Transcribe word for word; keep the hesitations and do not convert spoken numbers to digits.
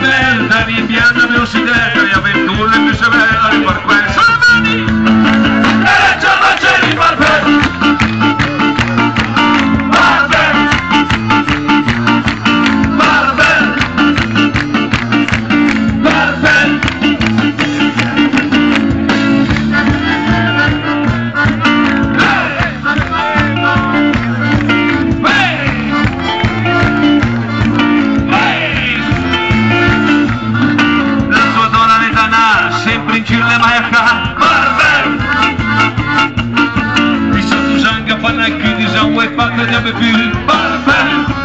Barbell, da rimpianto mio si deve, e avventure più severe, per questo le mani, e già Cerri Barbell. Barbell, Barbell, Barbell. Sempre in giro le maiacà, Barbell. Mi sono usando a panna che di sangue e fatta di ave più, Barbell.